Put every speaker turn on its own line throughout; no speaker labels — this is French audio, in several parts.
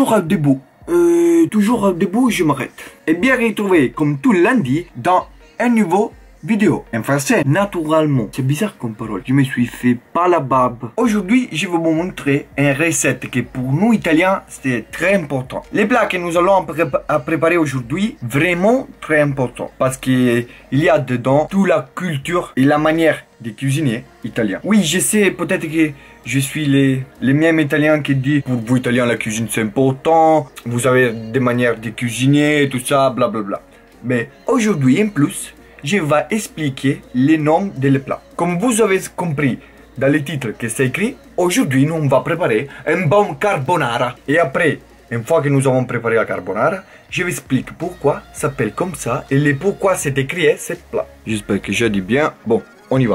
toujours debout. Toujours debout, je m'arrête. Et bien retrouvé comme tout lundi dans un nouveau vidéo. En français, naturellement. C'est bizarre comme parole. Je me suis fait pas la barbe. Aujourd'hui, je vais vous montrer une recette qui pour nous Italiens, c'est très important. Les plats que nous allons préparer aujourd'hui, vraiment très important. Parce qu'il y a dedans toute la culture et la manière de cuisiner italien. Oui, je sais, peut-être que je suis les mêmes Italiens qui disent pour vous Italiens la cuisine c'est important, vous avez des manières de cuisiner, tout ça, blablabla. Mais aujourd'hui en plus, je vais expliquer les noms des plats. Comme vous avez compris dans le titre que c'est écrit, aujourd'hui nous on va préparer un bon carbonara. Et après, une fois que nous avons préparé la carbonara, je vous explique pourquoi ça s'appelle comme ça et pourquoi c'est écrit ce plat. J'espère que j'ai dit bien. Bon, on y va.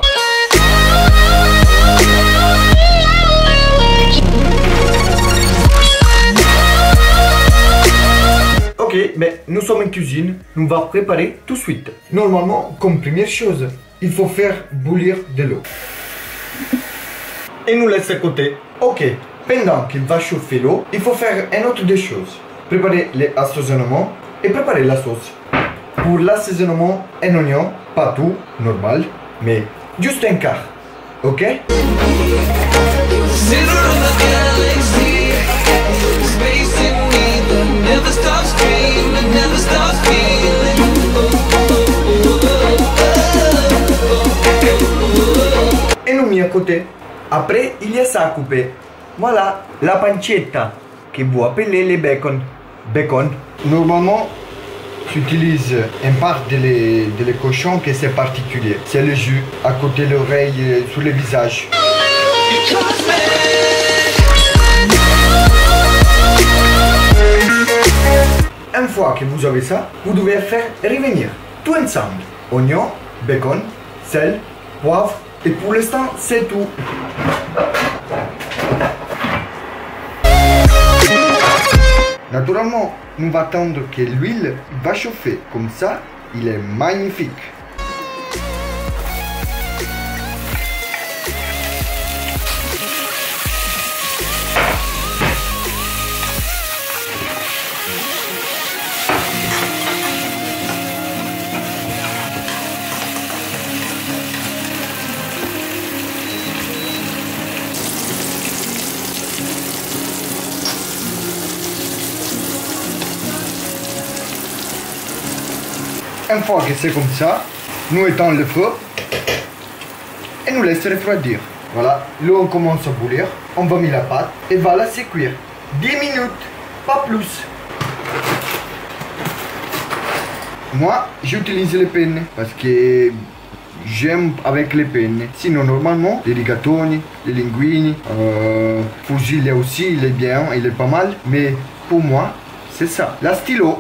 Ok, mais nous sommes en cuisine, nous allons préparer tout de suite. Normalement, comme première chose, il faut faire bouillir de l'eau. Et nous laisse à côté. Ok, pendant qu'il va chauffer l'eau, il faut faire une autre des choses. Préparer l'assaisonnement et préparer la sauce. Pour l'assaisonnement, un oignon, pas tout, normal, mais juste un quart. Ok? Et nous mis à côté. Après, il y a ça à couper. Voilà, la pancetta, que vous appelez les bacon. Bacon. Normalement, j'utilise une part de les cochons que c'est particulier. C'est le jus à côté de l'oreille, sur le visage. Une fois que vous avez ça, vous devez faire revenir tout ensemble. Oignon, bacon, sel, poivre. Et pour l'instant, c'est tout. Naturellement, nous allons attendre que l'huile va chauffer. Comme ça, il est magnifique. Une fois que c'est comme ça, nous étendons le feu et nous laissons refroidir. Voilà, l'eau commence à bouillir, on va mettre la pâte et va la laisser cuire. 10 minutes, pas plus. Moi, j'utilise les pennes parce que j'aime avec les pennes. Sinon, normalement, les rigatoni, les linguini, fusilli aussi, il est bien, il est pas mal. Mais pour moi, c'est ça. La stylo.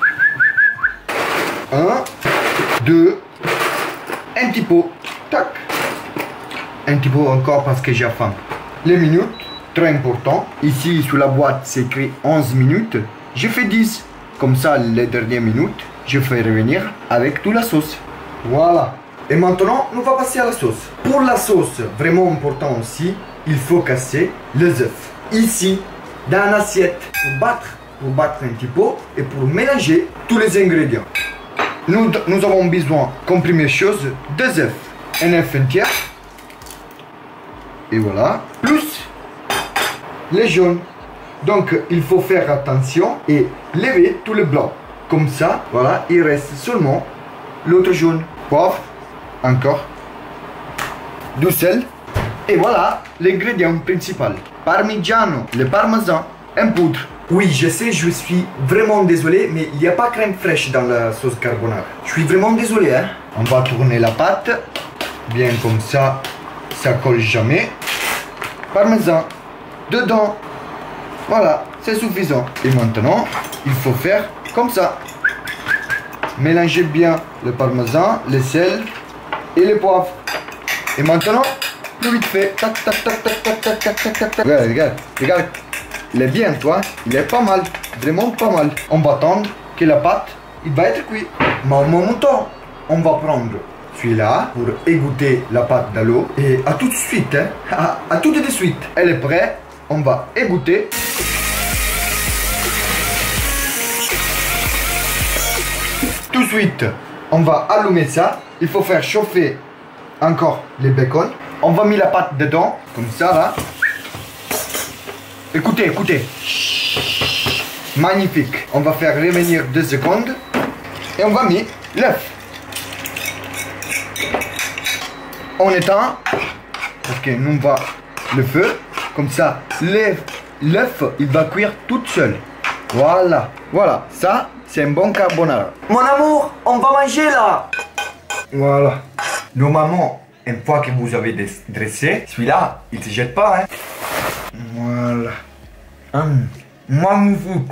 1, 2, un petit peu, tac, un petit peu encore parce que j'ai faim. Les minutes, très important. Ici sur la boîte c'est écrit 11 minutes. Je fais 10. Comme ça les dernières minutes, je fais revenir avec toute la sauce. Voilà. Et maintenant, nous allons passer à la sauce. Pour la sauce, vraiment important aussi, il faut casser les œufs. Ici, dans l'assiette, pour battre un petit peu et pour mélanger tous les ingrédients. Nous avons besoin, comme première chose, 2 œufs. Un œuf entier. Et voilà. Plus les jaunes. Donc, il faut faire attention et lever tout le blanc. Comme ça, voilà, il reste seulement l'autre jaune. Poivre, encore. Du sel. Et voilà l'ingrédient principal. Parmigiano, le parmesan, en poudre. Oui, je sais, je suis vraiment désolé, mais il n'y a pas crème fraîche dans la sauce carbonara. Je suis vraiment désolé, hein. On va tourner la pâte, bien comme ça colle jamais. Parmesan, dedans. Voilà, c'est suffisant. Et maintenant, il faut faire comme ça. Mélangez bien le parmesan, le sel et le poivre. Et maintenant, plus vite fait. Tac, tac, tac, tac, tac, tac, tac, tac, tac. Regarde. Il est bien, toi. Il est pas mal. Vraiment pas mal. On va attendre que la pâte, il va être cuit. Mais en même temps, on va prendre celui-là pour égoutter la pâte dans l'eau. Et à tout de suite, hein. À tout de suite. Elle est prête. On va égoutter. Tout de suite, on va allumer ça. Il faut faire chauffer encore les bacon. On va mettre la pâte dedans, comme ça là. Écoutez, écoutez. Magnifique. On va faire revenir 2 secondes. Et on va mettre l'œuf. On éteint. Parce que nous on va le feu. Comme ça, l'œuf, il va cuire tout seul. Voilà. Voilà. Ça, c'est un bon carbonara.
Mon amour, on va manger là.
Voilà. Normalement, une fois que vous avez dressé, celui-là, il ne se jette pas. Hein. Voilà. Magnifique.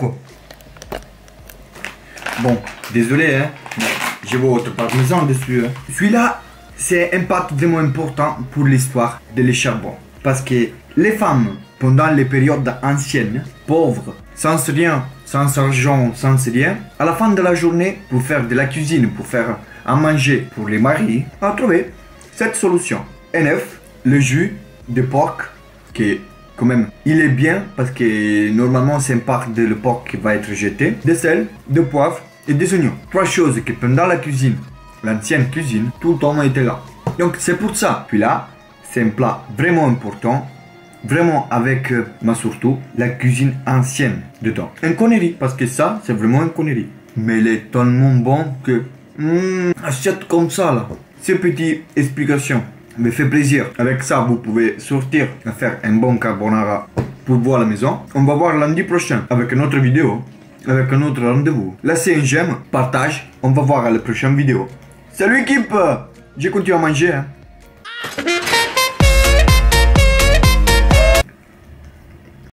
Bon, désolé, hein. J'ai votre parmesan dessus. Hein. Celui-là, c'est un pâte vraiment important pour l'histoire de les charbons. Parce que les femmes, pendant les périodes anciennes, pauvres, sans rien, sans argent, sans rien, à la fin de la journée, pour faire de la cuisine, pour faire à manger pour les maris, ont trouvé cette solution. Un œuf, le jus de porc, qui quand même, il est bien parce que normalement c'est une part de le porc qui va être jeté, de sel, de poivre et des oignons. 3 choses que pendant la cuisine, l'ancienne cuisine, tout le temps était là. Donc c'est pour ça. Puis là, c'est un plat vraiment important, vraiment avec, mais surtout, la cuisine ancienne dedans. Une connerie, parce que ça, c'est vraiment une connerie. Mais il est tellement bon que, achète comme ça là. Ces petites explications me fait plaisir. Avec ça, vous pouvez sortir et faire un bon carbonara pour voir la maison. On va voir lundi prochain avec une autre vidéo, avec un autre rendez-vous. Laissez un j'aime, partage. On va voir à la prochaine vidéo. Salut équipe! Je continue à manger. Hein.